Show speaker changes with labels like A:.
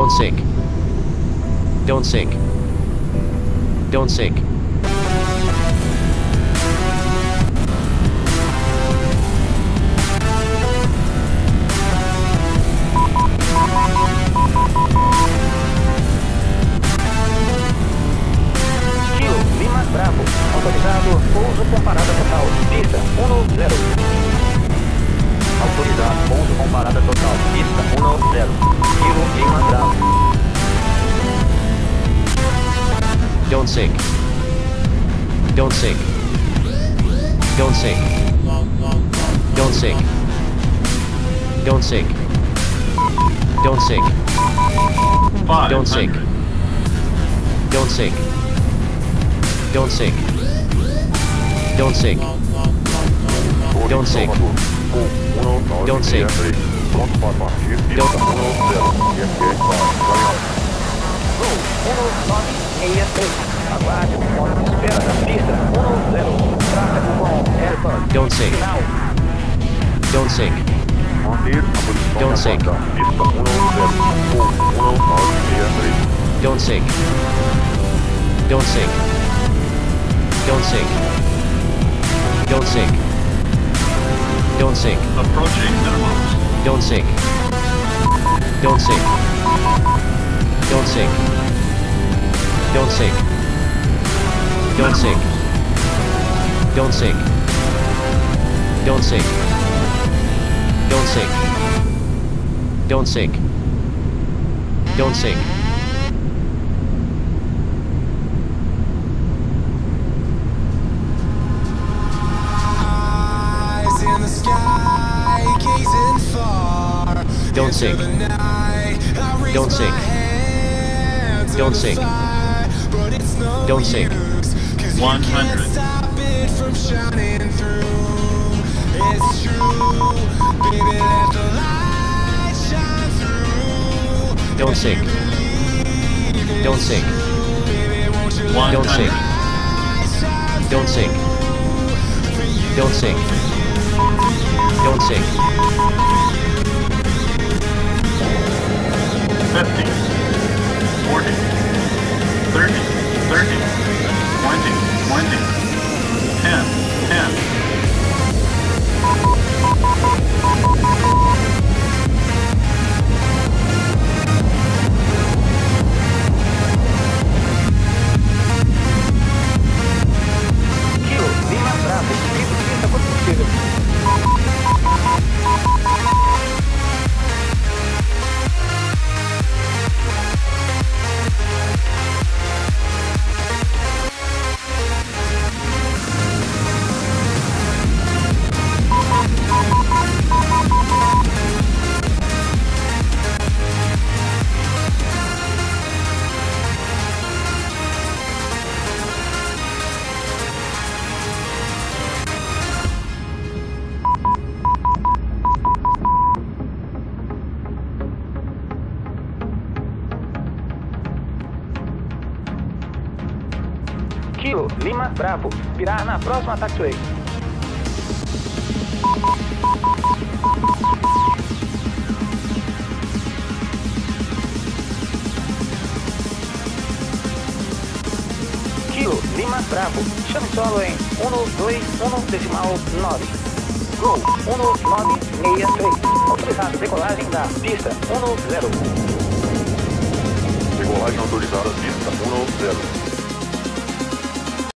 A: Don't sink. Don't sink. Don't sink.
B: Kilo Lima Bravo. Autorizado pouso com parada total. Pista 10. Autorizado pouso com parada total. Pista 10. Kilo Lima Bravo.
A: Don't sink. Don't sink. Don't sink. Don't sink. Don't sink. Don't sink. Don't sink. Don't sink. Don't sink. Don't sink. Don't sink. Don't sink.
C: Pronto para partir. Pista 10.
B: Gol 1963. Aguarde o ponto de espera da pista 10. Tráfego com Airbus.
A: Don't sink.
B: Final.
A: Don't sink.
C: Manter a posição
A: Don't sink.
C: da pista 10. Voo 1963.
A: Don't sink. Don't sink. Don't sink. Don't sink. Don't sink.
D: Approaching minimums.
A: Don't sink. Don't sink. Don't sink. Don't sink. Don't sink. Don't sink. Don't sink. Don't sink. Don't sink. Don't sink.
E: Eyes in the sky, gazing far.
A: Don't sink. Don't sink. Don't sink. Don't sink.
D: 100.
E: Stop it from shining through. It's true, baby. Let the light shine through.
A: Don't sink. Don't sink. Don't sink. Don't sink. Don't sink. Don't sink.
D: 50, 40, 30, 30, 20, 20, 10, 10.
B: Kilo Lima Bravo. Livre de pista combustível. Kilo Lima Bravo. Virar na próxima taxiway. Kilo Lima Bravo. Chame solo em 121,9. Gol 1963. Autorizado decolagem da pista 10.
C: Decolagem autorizada, pista 10.